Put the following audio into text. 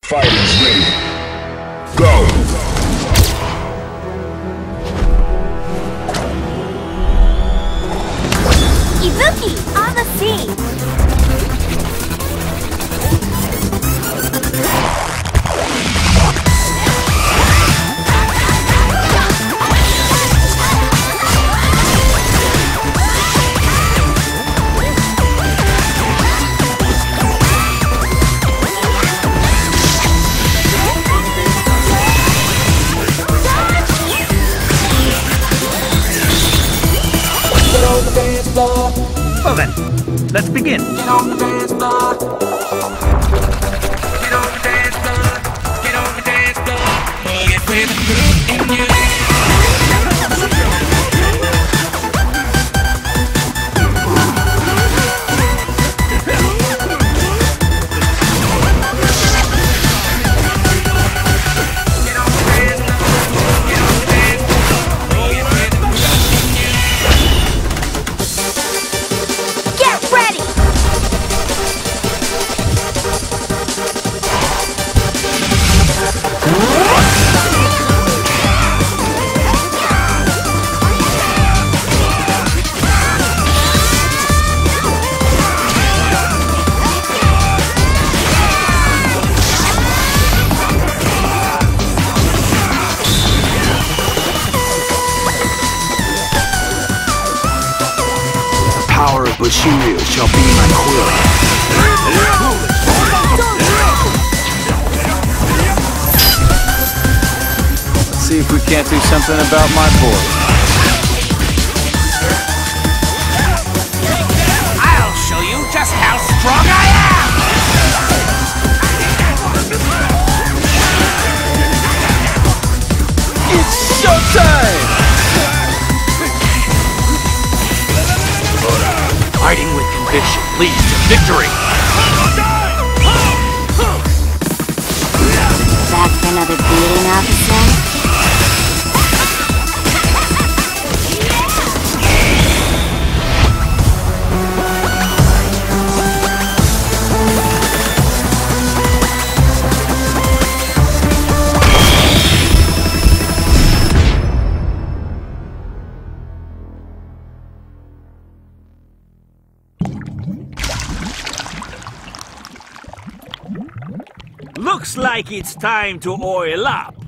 Fighters ready. Go! Ibuki on the scene! Well then, let's begin. Get on the dance floor. Get on the dance floor. Get on the dance floor. Get with the groove in you. Bushido shall be my quill. Let's see if we can't do something about my board. I'll show you just how strong I am! It's showtime! Fighting with conviction leads to victory! Back for another beating, officer? Looks like it's time to oil up.